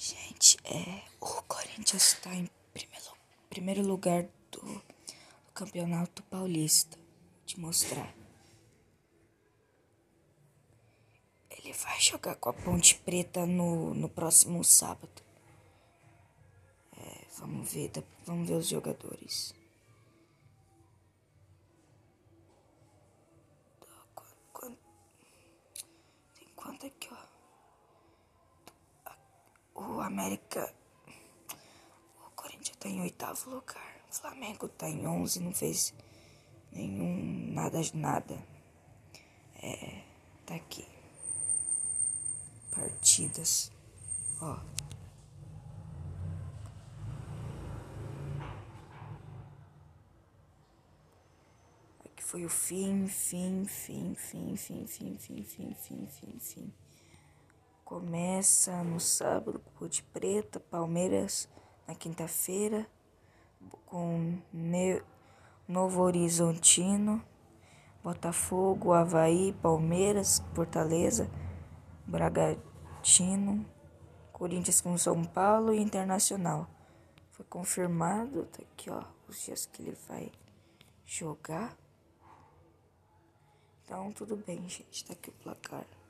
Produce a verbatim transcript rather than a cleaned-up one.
Gente, é, o Corinthians está em primeiro, primeiro lugar do, do Campeonato Paulista. Vou te mostrar. Ele vai jogar com a Ponte Preta no, no próximo sábado. É, vamos ver, vamos ver os jogadores. Tem quanto aqui, ó? O América... O Corinthians tá em oitavo lugar. O Flamengo tá em onze, não fez nenhum... Nada, nada. É... Tá aqui. Partidas. Ó. Aqui foi o fim, fim, fim, fim, fim, fim, fim, fim, fim, fim, fim. Começa no sábado, Ponte Preta, Palmeiras na quinta-feira, com ne Novo Horizontino, Botafogo, Avaí, Palmeiras, Fortaleza, Bragantino, Corinthians com São Paulo e Internacional. Foi confirmado, tá aqui ó, os dias que ele vai jogar. Então tudo bem, gente, tá aqui o placar.